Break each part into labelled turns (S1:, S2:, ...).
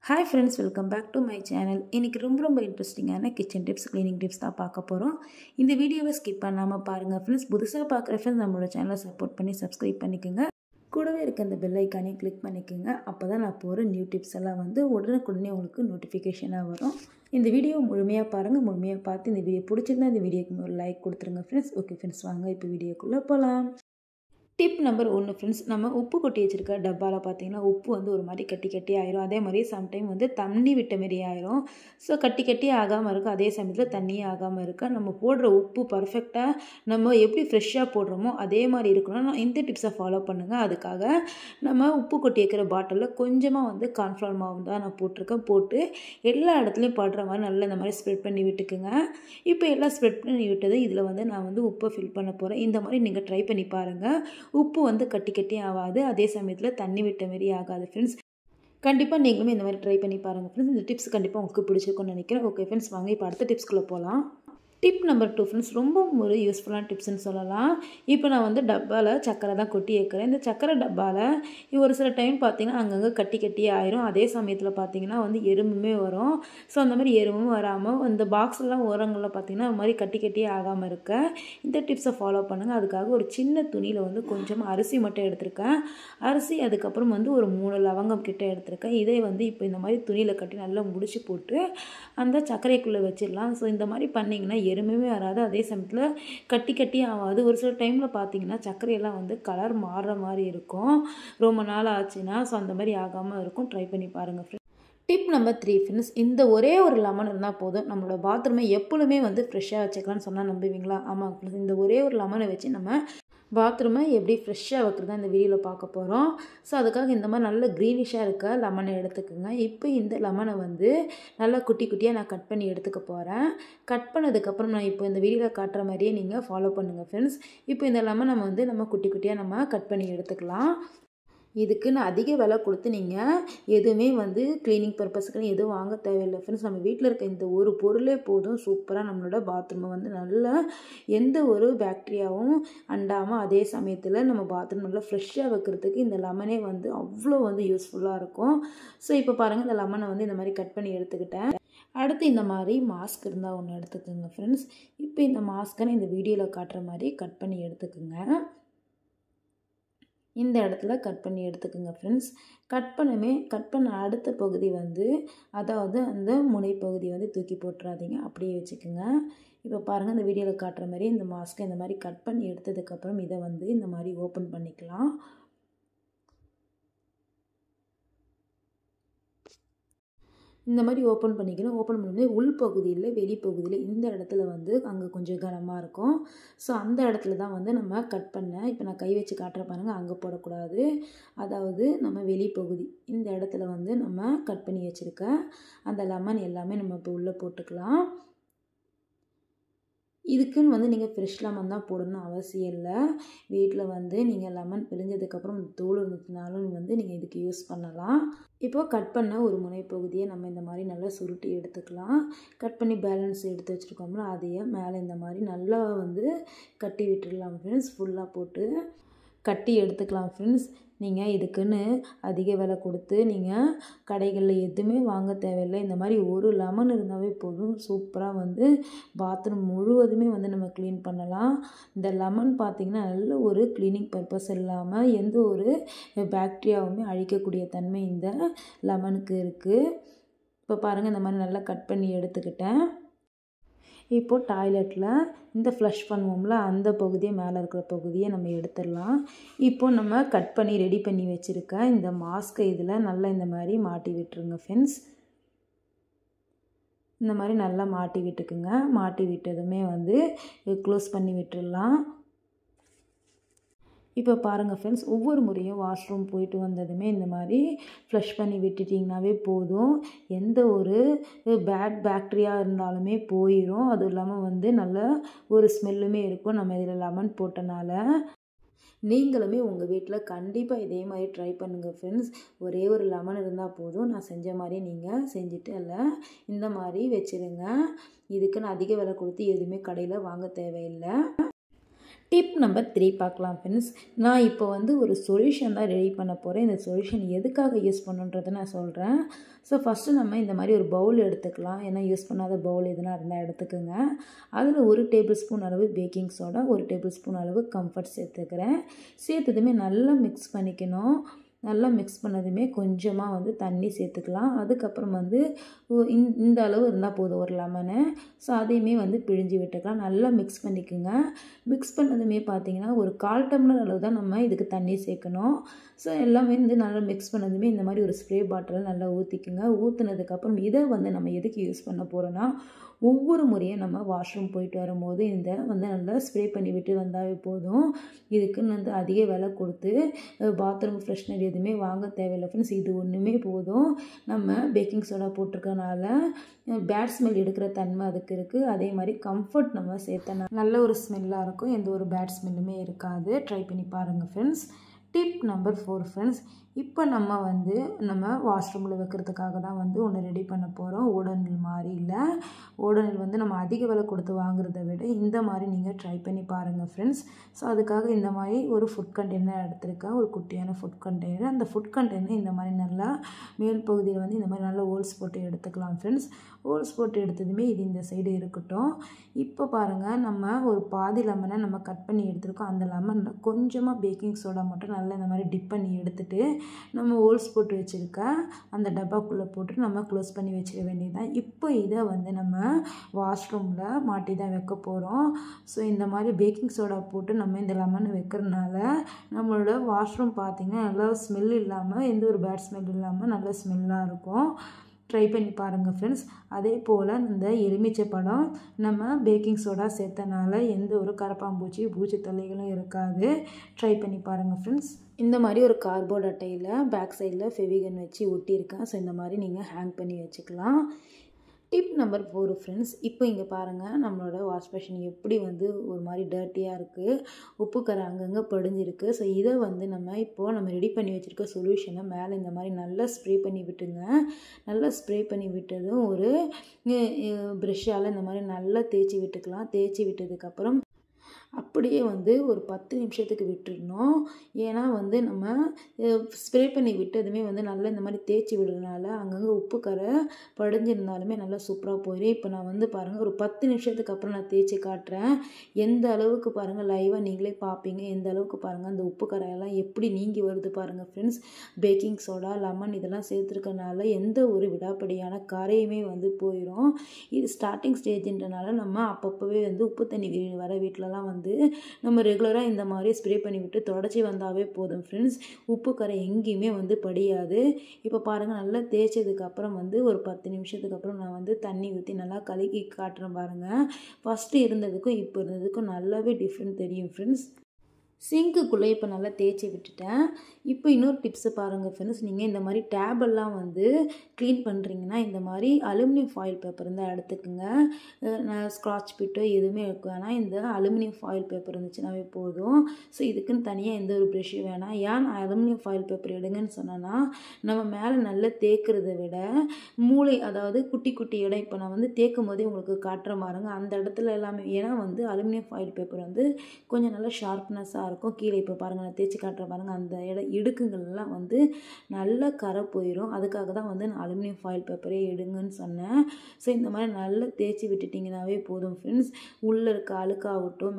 S1: Hi friends, welcome back to my channel. இன்னைக்கு ரொம்ப இன்ட்ரெஸ்டிங்கான கிச்சன் டிப்ஸ், க்ளீனிங் டிப்ஸ் தான் பார்க்க போகிறோம். இந்த வீடியோவை ஸ்கிப் பண்ணாமல் பாருங்கள் ஃப்ரெண்ட்ஸ். புதுசாக பார்க்குற ஃப்ரெண்ட்ஸ் நம்மளோட சேனலை சப்போர்ட் பண்ணி சப்ஸ்கிரைப் பண்ணிக்கோங்க. கூடவே இருக்க அந்த பெல் ஐக்கானையும் கிளிக் பண்ணிக்கோங்க. அப்போ தான் நான் போகிற நியூ டிப்ஸ் எல்லாம் வந்து உடனுக்குடனே உங்களுக்கு நோட்டிஃபிகேஷனாக வரும். இந்த வீடியோ முழுமையாக பாருங்கள். முழுமையாக பார்த்து இந்த வீடியோ பிடிச்சிருந்தா இந்த வீடியோக்கு ஒரு லைக் கொடுத்துருங்க ஃப்ரெண்ட்ஸ். ஓகே ஃப்ரெண்ட்ஸ், வாங்க இப்போ வீடியோக்குள்ளே போகலாம். டிப் நம்பர் 1 ஃப்ரெண்ட்ஸ், நம்ம உப்பு கொட்டி வச்சுருக்க டப்பாவில் பார்த்தீங்கன்னா உப்பு வந்து ஒரு மாதிரி கட்டி ஆயிரும். அதே மாதிரி சம்டைம் வந்து தண்ணி விட்ட மாரி ஆயிரும். ஸோ கட்டி ஆகாமல் இருக்கும். அதே சமயத்தில் தண்ணியே ஆகாமல் இருக்க நம்ம போடுற உப்பு பர்ஃபெக்டாக நம்ம எப்படி ஃப்ரெஷ்ஷாக போடுறோமோ அதே மாதிரி இருக்கணும். நான் இந்த டிப்ஸை ஃபாலோ பண்ணுங்கள். அதுக்காக நம்ம உப்பு கொட்டி வைக்கிற பாட்டிலில் கொஞ்சமாக வந்து கார்ன்ஃப்ளவர் மாவு தான் நான் போட்டிருக்கேன். போட்டு எல்லா இடத்துலையும் படுற மாதிரி நல்லா இந்த மாதிரி ஸ்ப்ரெட் பண்ணி விட்டுக்குங்க. இப்போ எல்லாம் ஸ்ப்ரெட் பண்ணி விட்டது இதில் வந்து நான் வந்து உப்பை ஃபில் பண்ண போகிறேன். இந்த மாதிரி நீங்கள் ட்ரை பண்ணி பாருங்கள். உப்பு வந்து கட்டி ஆகாது, அதே சமயத்தில் தண்ணி விட்ட மாரி ஆகாது ஃப்ரெண்ட்ஸ். கண்டிப்பாக நீங்களுமே இந்த மாதிரி ட்ரை பண்ணி பாருங்கள் ஃப்ரெண்ட்ஸ். இந்த டிப்ஸ் கண்டிப்பாக உங்களுக்கு பிடிச்சிருக்கும்னு நினைக்கிறேன். ஓகே ஃப்ரெண்ட்ஸ், வாங்க இப்போ அடுத்த டிப்ஸ்குள்ளே போகலாம். டிப் நம்பர் 2 ஃப்ரெண்ட்ஸ், ரொம்ப ஒரு யூஸ்ஃபுல்லான டிப்ஸ்ன்னு சொல்லலாம். இப்போ நான் வந்து டப்பாவில் சக்கரை தான் கொட்டி வைக்கிறேன். இந்த சக்கரை டப்பாவில் ஒரு சில டைம் பார்த்திங்கன்னா அங்கங்கே கட்டி ஆயிரும். அதே சமயத்தில் பார்த்திங்கன்னா வந்து எறும்புமே வரும். ஸோ அந்த மாதிரி எறும்பும் வராமல் இந்த பாக்ஸ்லாம் ஓரங்களில் பார்த்திங்கன்னா அது மாதிரி கட்டி ஆகாமல் இருக்க இந்த டிப்ஸை ஃபாலோ பண்ணுங்கள். அதுக்காக ஒரு சின்ன துணியில் வந்து கொஞ்சம் அரிசி மட்டும் எடுத்திருக்கேன். அரிசி அதுக்கப்புறம் வந்து ஒரு 3 லவங்கம் கிட்ட எடுத்திருக்கேன். இதை வந்து இப்போ இந்த மாதிரி துணியில் கட்டி நல்லா முடிச்சு போட்டு அந்த சர்க்கரைக்குள்ளே வச்சிடலாம். ஸோ இந்த மாதிரி பண்ணிங்கன்னா எறும்புமே வராது, அதே சமயத்தில் கட்டி ஆகாது. ஒரு சில டைமில் பார்த்தீங்கன்னா சர்க்கரையெல்லாம் வந்து கலர் மாறுற மாதிரி இருக்கும் ரொம்ப நாள் ஆச்சுன்னா. ஸோ அந்த மாதிரி ஆகாமல் இருக்கும். ட்ரை பண்ணி பாருங்கள் ஃப்ரெண்ட்ஸ். டிப் நம்பர் 3 ஃப்ரெண்ட்ஸ், இந்த ஒரே ஒரு லெமன் இருந்தால் போதும், நம்மளோட பாத்ரூமை எப்பொழுதுமே வந்து ஃப்ரெஷ்ஷாக வச்சுக்கலாம்னு சொன்னால் நம்புவீங்களா? ஆமாம் ஃப்ரெண்ட்ஸ், இந்த ஒரே ஒரு லெமனை வச்சு நம்ம பாத்ரூமை எப்படி ஃப்ரெஷ்ஷாக வைக்கிறதா இந்த வீடியோவில் பார்க்க போகிறோம். ஸோ அதுக்காக இந்த மாதிரி நல்ல க்ரீனிஷாக இருக்க லெமனை எடுத்துக்கோங்க. இப்போ இந்த லெமனை வந்து நல்லா குட்டியாக நான் கட் பண்ணி எடுத்துக்க போகிறேன். கட் பண்ணதுக்கப்புறம் நான் இப்போ இந்த வீடியோவில் காட்டுற மாதிரியே நீங்கள் ஃபாலோ பண்ணுங்கள் ஃப்ரெண்ட்ஸ். இப்போ இந்த லெமனை வந்து நம்ம குட்டியாக நம்ம கட் பண்ணி எடுத்துக்கலாம். இதுக்குன்னு அதிக விலை கொடுத்து நீங்கள் எதுவுமே வந்து க்ளீனிங் பர்பஸுக்குன்னு எதுவும் வாங்க தேவையில்லை ஃப்ரெண்ட்ஸ். நம்ம வீட்டில் இருக்க இந்த ஒரு பொருளே போதும், சூப்பராக நம்மளோட பாத்ரூமை வந்து நல்லா எந்த ஒரு பாக்டீரியாவும் அண்டாமல் அதே சமயத்தில் நம்ம பாத்ரூம் நல்லா ஃப்ரெஷ்ஷாக வைக்கிறதுக்கு இந்த லெமனே வந்து அவ்வளோ வந்து யூஸ்ஃபுல்லாக இருக்கும். ஸோ இப்போ பாருங்கள், இந்த லெமனை வந்து இந்த மாதிரி கட் பண்ணி எடுத்துக்கிட்டேன். அடுத்து இந்த மாதிரி மாஸ்க் இருந்தால் ஒன்று எடுத்துக்கோங்க ஃப்ரெண்ட்ஸ். இப்போ இந்த மாஸ்க்கை இந்த வீடியோவில் காட்டுற மாதிரி கட் பண்ணி எடுத்துக்கோங்க. இந்த இடத்துல கட் பண்ணி எடுத்துக்கோங்க ஃப்ரெண்ட்ஸ். கட் பண்ண அடுத்த பகுதி வந்து அதாவது அந்த முனைப்பகுதி வந்து தூக்கி போட்டுறாதீங்க, அப்படியே வச்சுக்கோங்க. இப்போ பாருங்கள், இந்த வீடியோவில் காட்டுற மாதிரி இந்த மாஸ்க்கை இந்த மாதிரி கட் பண்ணி எடுத்ததுக்கப்புறம் இதை வந்து இந்த மாதிரி ஓப்பன் பண்ணிக்கலாம். இந்த மாதிரி ஓப்பன் பண்ணிக்கணும். ஓப்பன் பண்ணும்போது உள்பகுதியில் வெளிப்பகுதியில் இந்த இடத்துல வந்து அங்கே கொஞ்சம் கனமாக இருக்கும். ஸோ அந்த இடத்துல தான் வந்து நம்ம கட் பண்ண, இப்போ நான் கை வச்சு காட்டுற பாருங்கள், அங்கே போடக்கூடாது. அதாவது நம்ம வெளிப்பகுதி இந்த இடத்துல வந்து நம்ம கட் பண்ணி வச்சுருக்க அந்த லெமன் எல்லாமே நம்ம இப்போ உள்ளே போட்டுக்கலாம். இதுக்குன்னு வந்து நீங்கள் ஃப்ரெஷ் லெமன் தான் போடணும்னு அவசியம் இல்லை. வீட்டில் வந்து நீங்கள் லெமன் பிழிஞ்சதுக்கப்புறம் தோல் இருந்துச்சுனாலும் வந்து நீங்கள் இதுக்கு யூஸ் பண்ணலாம். இப்போது கட் பண்ண ஒரு முனைப்பகுதியை நம்ம இந்த மாதிரி நல்லா சுருட்டி எடுத்துக்கலாம். கட் பண்ணி பேலன்ஸ் எடுத்து வச்சுருக்கோம்னா அதையே மேலே இந்த மாதிரி நல்லா வந்து கட்டி விட்டுடலாம் ஃப்ரெண்ட்ஸ். ஃபுல்லாக போட்டு கட்டி எடுத்துக்கலாம் ஃப்ரெண்ட்ஸ். நீங்கள் இதுக்குன்னு அதிக விலை கொடுத்து நீங்கள் கடைகளில் எதுவுமே வாங்க தேவையில்லை. இந்த மாதிரி ஒரு லெமன் இருந்தாவே போதும், சூப்பராக வந்து பாத்ரூம் முழுவதுமே வந்து நம்ம க்ளீன் பண்ணலாம். இந்த லெமன் பார்த்திங்கன்னா நல்ல ஒரு க்ளீனிங் பர்பஸ் இல்லாமல் எந்த ஒரு பாக்டீரியாவுமே அழிக்கக்கூடிய தன்மை இந்த லெமனுக்கு இருக்குது. இப்போ பாருங்கள், இந்த மாதிரி நல்லா கட் பண்ணி எடுத்துக்கிட்டேன். இப்போது டாய்லெட்டில் இந்த ஃப்ளஷ் பண்ணுவோம்ல அந்த பகுதியை மேலே இருக்கிற பகுதியை நம்ம எடுத்துடலாம். இப்போது நம்ம கட் பண்ணி ரெடி பண்ணி வச்சுருக்க இந்த மாஸ்க்கை இதில் நல்லா இந்த மாதிரி மாட்டி விட்டுருங்க ஃப்ரெண்ட்ஸ். இந்த மாதிரி நல்லா மாட்டி விட்டுக்குங்க. மாட்டி விட்டதுமே வந்து க்ளோஸ் பண்ணி விட்டுடலாம். இப்போ பாருங்கள் ஃப்ரெண்ட்ஸ், ஒவ்வொரு முறையும் வாஷ்ரூம் போயிட்டு வந்ததுமே இந்த மாதிரி ஃப்ளஷ் பண்ணி விட்டுட்டிங்கனாவே போதும், எந்த ஒரு பேட் பாக்டீரியா இருந்தாலுமே போயிடும். அதுவும் இல்லாமல் வந்து நல்ல ஒரு ஸ்மெல்லுமே இருக்கும் நம்ம இதில் லெமன் போட்டனால. நீங்களுமே உங்கள் வீட்டில் கண்டிப்பாக இதே மாதிரி ட்ரை பண்ணுங்கள் ஃப்ரெண்ட்ஸ். ஒரே ஒரு லெமன் இருந்தால் போதும். நான் செஞ்ச மாதிரியே நீங்கள் செஞ்சுட்டு அதில் இந்த மாதிரி வச்சுருங்க. இதுக்குன்னு அதிக விலை கொடுத்து எதுவுமே கடையில் வாங்க தேவையில்லை. டிப் நம்பர் 3 பார்க்கலாம் ஃப்ரெண்ட்ஸ். நான் இப்போ வந்து ஒரு சொல்யூஷன் தான் ரெடி பண்ண போகிறேன். இந்த சொல்யூஷன் எதுக்காக யூஸ் பண்ணுன்றதை நான் சொல்கிறேன். ஸோ ஃபஸ்ட்டு நம்ம இந்த மாதிரி ஒரு பவுல் எடுத்துக்கலாம். ஏன்னா யூஸ் பண்ணாத பவுல் எதுனா இருந்தால் எடுத்துக்கோங்க. அதில் 1 டேபிள் ஸ்பூன் அளவு பேக்கிங் சோடா, 1 டேபிள் ஸ்பூன் அளவு கம்ஃபர்ட் சேர்த்துக்கிறேன். சேர்த்ததுமே நல்லா மிக்ஸ் பண்ணிக்கணும். நல்லா மிக்ஸ் பண்ணதுமே கொஞ்சமாக வந்து தண்ணி சேர்த்துக்கலாம். அதுக்கப்புறம் வந்து இந்த அளவு இருந்தால் போதும் ஒரு லெமனு. ஸோ அதையுமே வந்து பிழிஞ்சு விட்டுக்கலாம். நல்லா மிக்ஸ் பண்ணிக்கோங்க. மிக்ஸ் பண்ணதுமே பார்த்தீங்கன்னா ஒரு 1/4 டம்ளர் அளவு தான் நம்ம இதுக்கு தண்ணி சேர்க்கணும். ஸோ எல்லாமே வந்து நல்லா மிக்ஸ் பண்ணதுமே இந்த மாதிரி ஒரு ஸ்ப்ரே பாட்டில் நல்லா ஊற்றிக்குங்க. ஊற்றுனதுக்கப்புறம் இதை வந்து நம்ம எதுக்கு யூஸ் பண்ண போகிறோன்னா, ஒவ்வொரு முறையும் நம்ம வாஷ்ரூம் போயிட்டு வரும்போது இந்த வந்து நல்லா ஸ்ப்ரே பண்ணி விட்டு வந்தாவே போதும். இதுக்குன்னு வந்து அதிக விலை கொடுத்து பாத்ரூம் ஃப்ரெஷ்னர் எதுவுமே வாங்க தேவையில்லை ஃப்ரெண்ட்ஸ். இது ஒன்றுமே போதும். நம்ம பேக்கிங் சோடா போட்டிருக்கனால பேட் ஸ்மெல் எடுக்கிற தன்மை அதுக்கு இருக்குது. அதே மாதிரி கம்ஃபர்ட் நம்ம சேர்த்தனா நல்ல ஒரு ஸ்மெல்லாக இருக்கும். எந்த ஒரு பேட் ஸ்மெல்லுமே இருக்காது. ட்ரை பண்ணி பாருங்கள் ஃப்ரெண்ட்ஸ். Tip number 4 friends. இப்போ நம்ம வாஷ்ரூமில் வைக்கிறதுக்காக தான் வந்து ஒன்று ரெடி பண்ண போகிறோம். ஓடோனில் மாதிரி இல்லை. ஓடோனில் வந்து நம்ம அதிக விலை கொடுத்து வாங்குறத விட இந்த மாதிரி நீங்கள் ட்ரை பண்ணி பாருங்கள் ஃப்ரெண்ட்ஸ். ஸோ அதுக்காக இந்த மாதிரி ஒரு ஃபுட் கண்டெய்னர் எடுத்திருக்கேன். ஒரு குட்டியான ஃபுட் கண்டெய்னர். அந்த ஃபுட் கண்டெய்னர் இந்த மாதிரி நல்லா மேல் பகுதியில் வந்து இந்த மாதிரி நல்லா ஹோல்ஸ் போட்டு எடுத்துக்கலாம் ஃப்ரெண்ட்ஸ். ஹோல்ஸ் போட்டு எடுத்ததுமே இது இந்த சைடு இருக்கட்டும். இப்போ பாருங்கள், நம்ம ஒரு பாதி லெமனை நம்ம கட் பண்ணி எடுத்துருக்கோம். அந்த லெமனில் கொஞ்சமாக பேக்கிங் சோடா மட்டும் நல்லா இந்த மாதிரி டிப் பண்ணி எடுத்துகிட்டு நம்ம ஹோல்ஸ் போட்டு வச்சுருக்க அந்த டப்பாக்குள்ளே போட்டு நம்ம க்ளோஸ் பண்ணி வச்சிட வேண்டியதுதான். இப்போ இதை வந்து நம்ம வாஷ்ரூமில் மாட்டி தான் வைக்க போகிறோம். ஸோ இந்த மாதிரி பேக்கிங் சோடா போட்டு நம்ம இந்த லெமனை வைக்கிறதுனால நம்மளோட வாஷ்ரூம் பார்த்திங்கன்னா நல்லா ஸ்மெல் இல்லாமல், எந்த ஒரு பேட் ஸ்மெல் இல்லாமல் நல்ல ஸ்மெல்லாக இருக்கும். ட்ரை பண்ணி பாருங்கள் ஃப்ரெண்ட்ஸ். அதே போல் இந்த எலுமிச்சை பழம் நம்ம பேக்கிங் சோடா சேர்த்தனால எந்த ஒரு கரப்பாம்பூச்சி பூச்சி தொல்லைகளும் இருக்காது. ட்ரை பண்ணி பாருங்கள் ஃப்ரெண்ட்ஸ். இந்த மாதிரி ஒரு கார்ட்போர்ட் அட்டையில் பேக் சைடில் ஃபெவிகன் வச்சு ஒட்டியிருக்கேன். ஸோ இந்த மாதிரி நீங்கள் ஹேங் பண்ணி வச்சுக்கலாம். Tip number 4 friends. இப்போ இங்கே பாருங்கள், நம்மளோட வாஷ் பேஷன் எப்படி வந்து ஒரு மாதிரி டர்ட்டியாக இருக்குது. உப்பு கரை அங்கங்கே படிஞ்சிருக்கு. ஸோ இதை வந்து நம்ம ரெடி பண்ணி வச்சுருக்க சொல்யூஷனை மேலே இந்த மாதிரி நல்லா ஸ்ப்ரே பண்ணி விட்டுங்க. நல்லா ஸ்ப்ரே பண்ணி விட்டதும் ஒரு ப்ரெஷ்ஷால் இந்த மாதிரி நல்லா தேய்ச்சி விட்டுக்கலாம். தேய்ச்சி விட்டதுக்கப்புறம் அப்படியே வந்து ஒரு 10 நிமிஷத்துக்கு விட்டுடணும். ஏன்னா வந்து நம்ம ஸ்ப்ரே பண்ணி விட்டதுமே வந்து நல்லா இந்த மாதிரி தேய்ச்சி விடுறதுனால அங்கங்கே உப்பு கரை படிஞ்சிருந்தாலுமே நல்லா சூப்பராக போயிடும். இப்போ நான் வந்து பாருங்கள், ஒரு 10 நிமிஷத்துக்கு அப்புறம் நான் தேய்ச்சி காட்டுறேன். எந்த அளவுக்கு பாருங்கள், லைவாக நீங்களே பார்ப்பீங்க. எந்த அளவுக்கு பாருங்கள் அந்த உப்பு கரையெல்லாம் எப்படி நீங்கி வருது பாருங்கள் ஃப்ரெண்ட்ஸ். பேக்கிங் சோடா, லெமன் இதெல்லாம் சேர்த்துருக்கனால எந்த ஒரு விடாப்படியான கரையுமே வந்து போயிடும். இது ஸ்டார்டிங் ஸ்டேஜ்ன்றனால நம்ம அப்பப்போவே வந்து உப்பு தண்ணி வர வீட்டிலலாம் வந்து நம்ம ரெகுலராக இந்த மாதிரி ஸ்ப்ரே பண்ணி விட்டு தொடச்சி வந்தாவே போதும் ஃப்ரெண்ட்ஸ். உப்பு கரை எங்கேயுமே வந்து படியாது. இப்போ பாருங்கள், நல்லா தேய்ச்சதுக்கப்புறம் வந்து ஒரு 10 நிமிஷத்துக்கு அப்புறம் நான் வந்து தண்ணி ஊற்றி நல்லா கலக்கி காட்டுறேன் பாருங்கள். ஃபஸ்ட்டு இருந்ததுக்கும் இப்போ இருந்ததுக்கும் நல்லாவே டிஃப்ரெண்ட் தெரியும் ஃப்ரெண்ட்ஸ். சிங்க்குள்ளே இப்போ நல்லா தேய்ச்சி விட்டுட்டேன். இப்போ இன்னொரு டிப்ஸு பாருங்கள் ஃப்ரெண்ட்ஸ். நீங்கள் இந்த மாதிரி டேபெல்லாம் வந்து க்ளீன் பண்ணுறீங்கன்னா இந்த மாதிரி அலுமினியம் ஃபாயில் பேப்பர் இருந்தால் எடுத்துக்கோங்க. நான் ஸ்க்ராட்ச் பிட்டோ எதுவுமே எடுக்க வேணாம். இந்த அலுமினியம் ஃபாயில் பேப்பர் இருந்துச்சுனாவே போதும். ஸோ இதுக்குன்னு தனியாக எந்த ஒரு ப்ரெஷ்ஷும் வேணாம். ஏன் அலுமினியம் ஃபாயில் பேப்பர் எடுங்கன்னு சொன்னேன்னா, நம்ம மேலே நல்லா தேய்க்கிறத விட மூளை, அதாவது குட்டி குட்டி இடம் இப்போ நான் வந்து தேய்க்கும் போதே உங்களுக்கு காட்டுற பாருங்க, அந்த இடத்துல எல்லாமே. ஏன்னா வந்து அலுமினியம் ஃபாயில் பேப்பர் வந்து கொஞ்சம் நல்லா ஷார்ப்னஸாக இருக்கும். கீழே இப்போ பாருங்கள், நான் தேய்ச்சி காட்டுற பாருங்கள், அந்த இடுக்குங்கள்லாம் வந்து நல்லா கரை போயிடும். அதுக்காக தான் வந்து நான் அலுமினியம் ஃபாயில் பேப்பரே எடுங்கன்னு சொன்னேன். ஸோ இந்த மாதிரி நல்லா தேய்ச்சி விட்டுட்டிங்கனாவே போதும் ஃப்ரெண்ட்ஸ். உள்ளே இருக்க அழுக்காகட்டும்,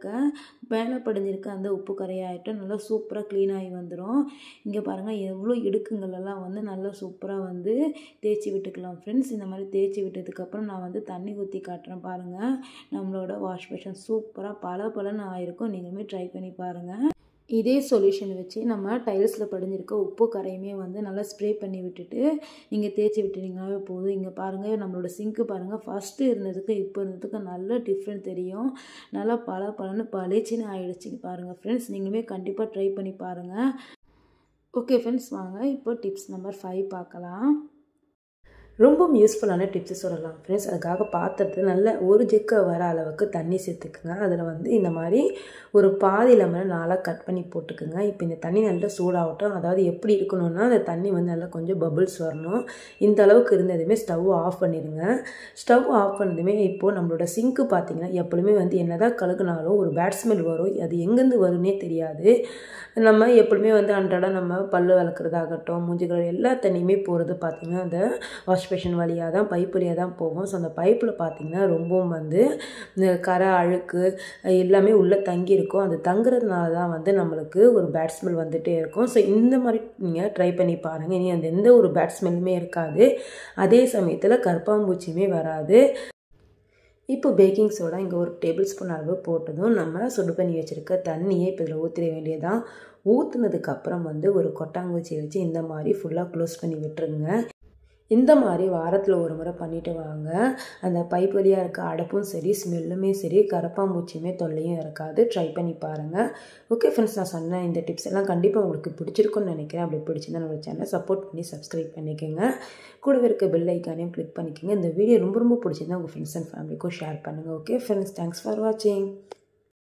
S1: மேலே படிஞ்சிருக்க அந்த உப்பு கரையாகட்டும் நல்லா சூப்பராக க்ளீனாகி வந்துடும். இங்கே பாருங்கள், எவ்வளோ இடுக்குங்களெல்லாம் வந்து நல்லா சூப்பராக வந்து தேய்ச்சி விட்டுக்கலாம் ஃப்ரெண்ட்ஸ். இந்த மாதிரி தேய்ச்சி விட்டதுக்கப்புறம் நான் வந்து தண்ணி ஊற்றி காட்டுறேன் பாருங்கள். நம்மளோட வாஷ் பேஷன் சூப்பராக பளபளன்னு ஆயிருக்கும். நீங்களுமே ட்ரை பண்ணி பாருங்கள். இதே சொல்யூஷன் வச்சு நம்ம டைல்ஸில் படிஞ்சிருக்க உப்பு கரையுமே வந்து நல்லா ஸ்ப்ரே பண்ணி விட்டுட்டு நீங்கள் தேய்ச்சி விட்டுட்டிங்கனாவே போதும். இங்கே பாருங்கள், நம்மளோட சிங்க்கு பாருங்கள், ஃபஸ்ட்டு இருந்ததுக்கு இப்போ இருந்ததுக்கு நல்ல டிஃப்ரெண்ட் தெரியும். நல்லா பளபளன்னு பளிச்சுன்னு ஆகிடுச்சு பாருங்கள் ஃப்ரெண்ட்ஸ். நீங்களுமே கண்டிப்பாக ட்ரை பண்ணி பாருங்கள். ஓகே ஃப்ரெண்ட்ஸ், வாங்க இப்போ டிப்ஸ் நம்பர் 5 பார்க்கலாம். ரொம்ப யூஸ்ஃபுல்லான டிப்ஸு சொல்லலாம் ஃப்ரெண்ட்ஸ். அதுக்காக பாத்திரத்தில் நல்ல ஒரு ஜிக்க வர அளவுக்கு தண்ணி சேர்த்துக்குங்க. அதில் வந்து இந்த மாதிரி ஒரு பாதி லெமனை நாளாக கட் பண்ணி போட்டுக்குங்க. இப்போ இந்த தண்ணி நல்லா சூடாகட்டும். அதாவது எப்படி இருக்கணும்னா அந்த தண்ணி வந்து நல்லா கொஞ்சம் பபுள்ஸ் வரணும். இந்த அளவுக்கு இருந்ததுமே ஸ்டவ் ஆஃப் பண்ணிடுங்க. ஸ்டவ் ஆஃப் பண்ணதுமே இப்போது நம்மளோட சிங்க்கு பார்த்திங்கன்னா எப்பொழுதுமே வந்து என்னதான் கழுகுனாலும் ஒரு பேட் ஸ்மெல் வரும். அது எங்கேருந்து வரும்னே தெரியாது. நம்ம எப்பொழுதுமே வந்து அன்றாட நம்ம பல் விளக்குறதாகட்டும், மூஞ்சி கழுவுற எல்லா தண்ணியுமே போகிறது பார்த்திங்கன்னா அந்த வாஷ் பேஷன் வழியாக தான், பைப் வழியாக தான் போகும். ஸோ அந்த பைப்பில் பார்த்திங்கன்னா ரொம்பவும் வந்து கரை அழுக்கு எல்லாமே உள்ளே தங்கியிருக்கும். அது தங்குறதுனால தான் வந்து நம்மளுக்கு ஒரு பேட் ஸ்மெல் வந்துகிட்டே இருக்கும். ஸோ இந்த மாதிரி நீங்கள் ட்ரை பண்ணி பாருங்கள். இனி அந்த எந்த ஒரு பேட் ஸ்மெல்லுமே இருக்காது. அதே சமயத்தில் கரப்பாம்பூச்சியுமே வராது. இப்போ பேக்கிங் சோடா இங்கே ஒரு டேபிள் ஸ்பூன் அளவு போட்டதும் நம்ம சுடு பண்ணி வச்சுருக்க தண்ணியை இப்போ இதில் ஊற்றிட வேண்டியதான். ஊற்றுனதுக்கப்புறம் வந்து ஒரு கொட்டாங்குச்சியை வச்சு இந்த மாதிரி ஃபுல்லாக க்ளோஸ் பண்ணி விட்டுருங்க. இந்த மாதிரி வாரத்தில் ஒரு முறை பண்ணிவிட்டு வாங்க. அந்த பைப் வழியாக இருக்க அடப்பும் சரி, ஸ்மெல்லுமே சரி, கரப்பாம்பூச்சியுமே தொல்லையும் இருக்காது. ட்ரை பண்ணி பாருங்கள். ஓகே ஃப்ரெண்ட்ஸ், நான் சொன்ன இந்த டிப்ஸ் எல்லாம் கண்டிப்பாக உங்களுக்கு பிடிச்சிருக்குன்னு நினைக்கிறேன். அப்படி பிடிச்சிருந்தா நம்ம சேனலை சப்போர்ட் பண்ணி சப்ஸ்கிரைப் பண்ணிக்கோங்க. கூடவே இருக்க பெல் ஐக்கானையும் கிளிக் பண்ணிக்கோங்க. இந்த வீடியோ ரொம்ப ரொம்ப பிடிச்சிருந்தா உங்கள் ஃப்ரெண்ட்ஸ் அண்ட் ஃபேமிலிக்கும் ஷேர் பண்ணுங்கள். ஓகே ஃப்ரெண்ட்ஸ், தேங்க்ஸ் ஃபார் வாட்சிங்.